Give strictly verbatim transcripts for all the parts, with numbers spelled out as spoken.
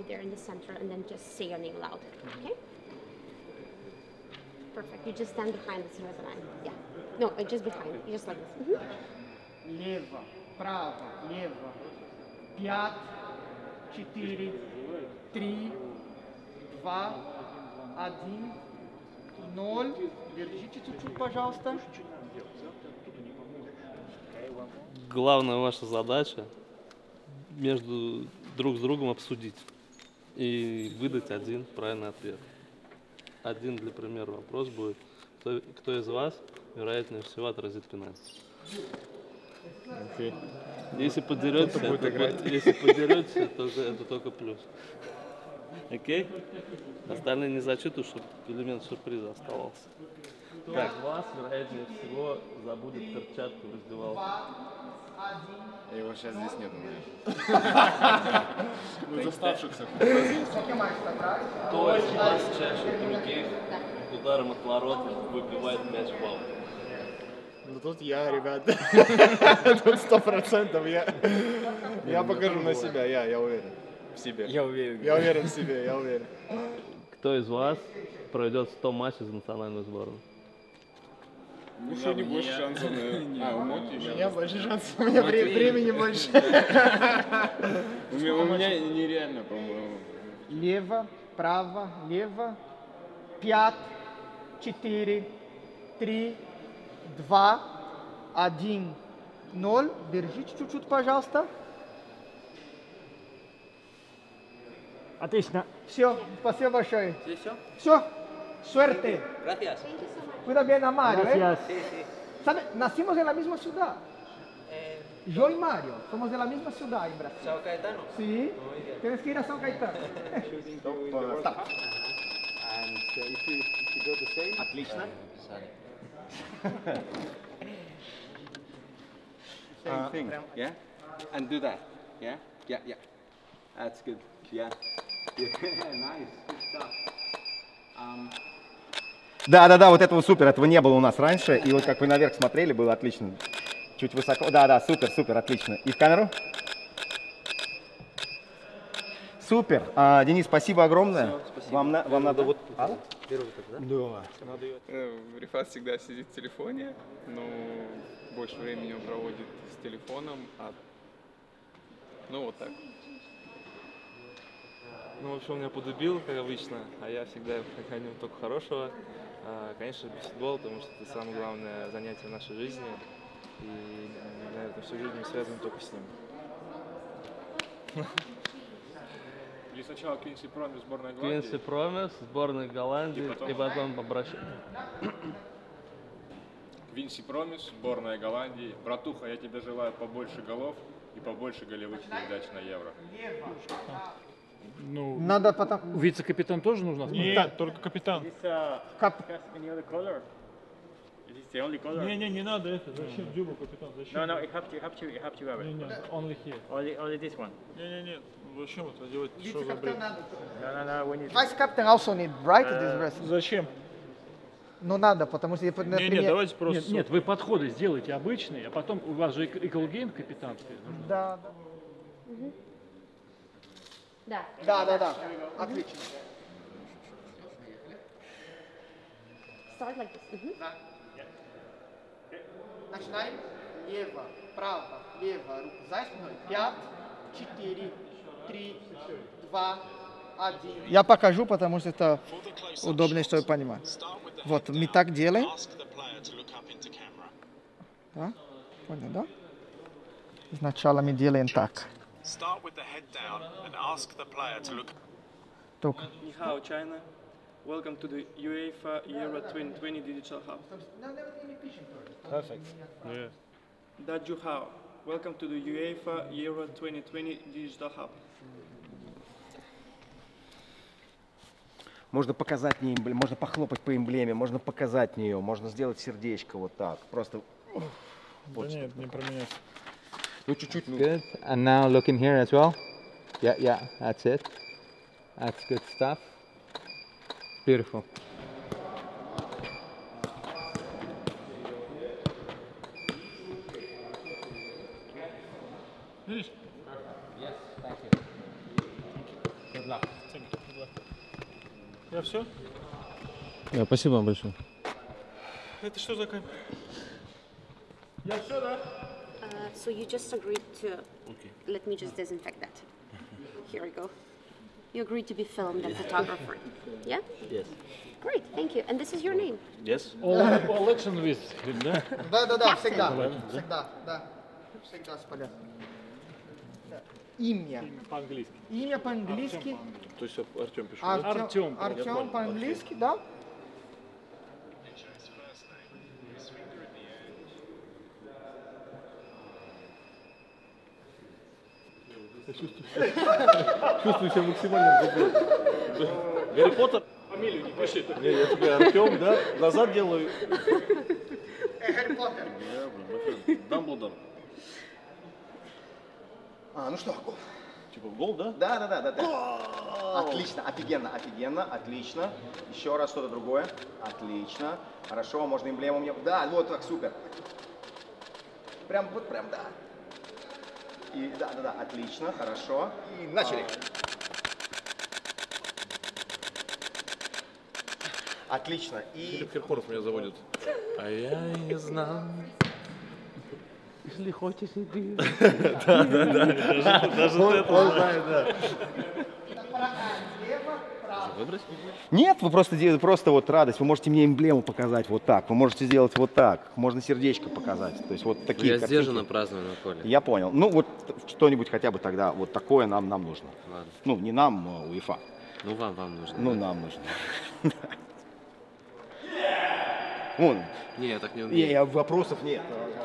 there in the center, and then just say your name loud. Okay? Perfect. You just stand behind the center of the line. Yeah. No, uh, just behind. You just like this. Mm-hmm. Лево, право, лево. Пять, четыре, три, два, один, ноль. Держите чуть-чуть, пожалуйста. Главная ваша задача между друг с другом обсудить и выдать один правильный ответ. Один, для примера, вопрос будет: кто, кто из вас, вероятнее всего, отразит пенальти? Okay. Если подеретесь, это, если подеретесь, это, это только плюс. Окей? Okay? Остальные не зачитывают, чтобы элемент сюрприза оставался. Как вас, вероятнее всего, забудет перчатку в раздевалке? Его сейчас здесь нет, наверное. Ну, из оставшихся. Кто из вас чаще других ударом от ворот выбивает мяч в аут? Ну тут я, ребят. Тут сто процентов я. Я покажу на себя, я, я уверен в себе. Я уверен. Я уверен в себе, я уверен. Кто из вас проведет сто матчей за национальную сборную? Ну что, не больше шансов, наверное. А, у Моти еще. У меня больше шансов, у меня времени больше. У меня нереально, по-моему. Лево, право, лево. Пять, четыре, три, два, один, ноль. Держите чуть-чуть, пожалуйста. Отлично. Все, спасибо большое. Здесь все? Все. Suerte. Gracias. Cuida bien a Mario, Gracias. ¿eh? Sí, sí. ¿Sabe? Nacimos en la misma ciudad. Eh, Yo y Mario somos de la misma ciudad en Brasil. Sao Caetano. Sí. Muy bien. Tienes que ir a San Caetano. Stop. And uh, if, you, if you go the same. Отлично. Same thing. Yeah. And do that. Yeah. Yeah. Yeah. That's good. Yeah. Yeah. Nice. Good stuff. Um, Да, да, да, вот этого супер, этого не было у нас раньше. И вот как вы наверх смотрели, было отлично. Чуть высоко. Да, да, супер, супер, отлично. И в камеру. Супер. А, Денис, спасибо огромное. Все, спасибо. Вам, на, вам надо вот... А? Первый тогда? Да. Рифат всегда сидит в телефоне, но больше времени он проводит с телефоном, а... ну вот так. Ну, в общем, он меня подубил, как обычно, а я всегда о нем только хорошего. А, конечно, баскетбол, потому что это самое главное занятие в нашей жизни. И, наверное, всю жизнь мы связаны только с ним. Или сначала Квинси Промис, сборная Голландии. Квинси Промис, сборная Голландии, И потом, и потом обращение. Квинси Промис, сборная Голландии. Братуха, я тебе желаю побольше голов и побольше голевых передач на Евро. Ну, Надо потом... вице-капитан тоже нужно? Нет, только капитан. Кап... Не, не, не надо это. Зачем Дзюба капитан? Зачем? No, no, you have to, you have to, you have to wear Не, it. не, only here. Only, only this one. Не, не, не. Зачем это делать? Что за бред? No, no, no, when you... Vice captain also need, right, this dress? Зачем? Ну надо, потому что, например... Не, не, давайте просто. Нет, нет, вы подходы сделайте обычные, а потом у вас же equal game капитанский. Да, да. Да. Да, да, да. Отлично. Start like this. Mm-hmm. Да. Начинаем. Лево, право, лево, руку за спиной. Пять, четыре, три, два, один. Я покажу, потому что это удобнее, чтобы понимать. Вот, мы так делаем. Да? Понял, да? Сначала мы делаем так. Только. Ni hao, China. Welcome to the UEFA Euro twenty twenty Digital Hub. Perfect. Yeah. Daju Hao. Welcome to the UEFA Euro twenty twenty Digital Hub. Можно показать не эмблем, можно похлопать по эмблеме, можно показать нее, можно сделать сердечко вот так. Просто... Да нет, не про меня. Ну, чуть-чуть. Ну. Good. And now look in here as well. Yeah, yeah, that's it. That's good stuff. Beautiful. Видишь? Yes, thank you. Да. Я все? Да, спасибо вам большое. Это что за камера? Я все, да? Uh, so you just agreed to. Okay. Let me just disinfect that. Here we go. You agreed to be filmed and photographer. Yeah? Yes. Great, thank you. And this is your name? Yes. All, all action with him, да? Да, да, да, Captain. всегда. Ладно, да? Всегда, да. Всегда с поля. Имя. По-английски. Имя по-английски. То есть Артем пишет. Артем. Артем по-английски, да? Чувствую себя максимально глупо. Гарри Поттер? Фамилию не пиши. Не, я тебе Артем, да? Назад делаю. Гарри Поттер. Дамблдор. А, ну что, гол. Типа гол, да? Да, да, да, да, да. Отлично, офигенно, офигенно, отлично. Еще раз что-то другое. Отлично. Хорошо, можно эмблему мне. Да, вот так, супер. Прям, вот прям, да. И да, да, да, отлично, хорошо. И начали. Отлично. И Филипп Киркоров меня заводит. А я не знал. Если хочешь, иди. Да, да, да. Даже это знает, да. Выбрать? Нет, вы просто делаете просто вот радость. Вы можете мне эмблему показать вот так. Вы можете сделать вот так. Можно сердечко показать. То есть вот такие. Я картинки. сдержанно праздную на поле. Я понял. Ну вот что-нибудь хотя бы тогда вот такое нам нам нужно. Ладно. Ну не нам, а УЕФА. Ну вам, вам нужно. Ну нам нужно. Вон. Не, я так не Не, умею. я- вопросов нет.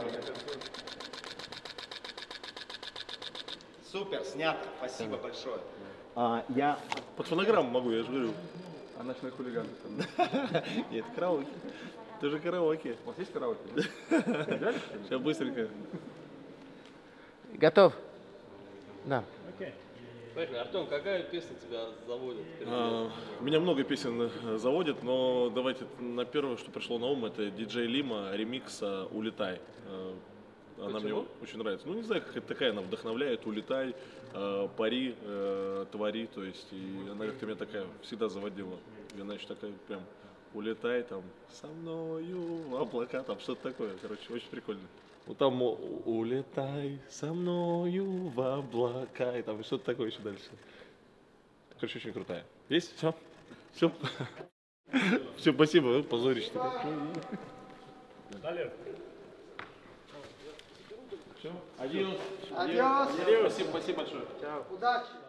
Супер, снято. Спасибо большое. А, я под фонограмму могу, я же говорю. А ночной хулиган. Нет, караоке. Ты же караоке. У вас есть караоке? Сейчас быстренько. Готов? Да. Поехали. Артем, какая песня тебя заводит? А, Меня много песен э, заводит, но давайте на первое, что пришло на ум, это диджей Лима, ремикс а, «Улетай». Э, Она мне Почему? очень нравится. Ну, не знаю, как это такая, она вдохновляет, улетай, э, пари, э, твори, то есть, и она как-то меня такая всегда заводила. И она еще такая прям, улетай там со мною в облака, там что-то такое, короче, очень прикольно. Вот там у- улетай со мною в облака, и там что-то такое еще дальше. Короче, очень крутая. Есть? Все? Все? Все, спасибо, позорище. Далее. Все? Адиос. Адиос. Спасибо, спасибо большое. Удачи.